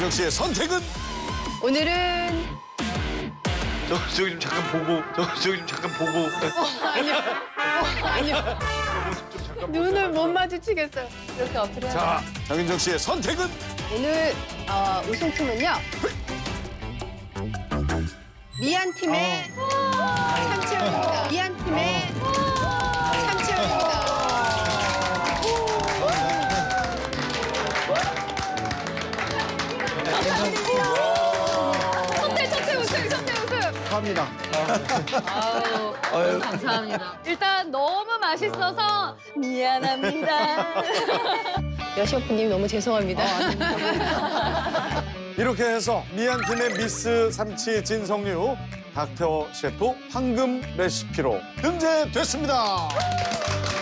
장윤정 씨의 선택은? 오늘은 저기 좀 잠깐 보고. 저기 좀 잠깐 보고. 아니요. 눈을 못 마주치겠어요. 이렇게 어필해야 돼요. 자, 장윤정 씨의 선택은? 오늘 우승팀은요. 미안 팀의 참치용입니다. 미안 팀의 참치용입니다. 선택 우승. 합니다. 아유, 감사합니다. 일단 너무 맛있어서 미안합니다. 여시오프님 너무 죄송합니다. 이렇게 해서 미안팀의 미스 삼치 진성류 닥터 셰프 황금 레시피로 등재됐습니다.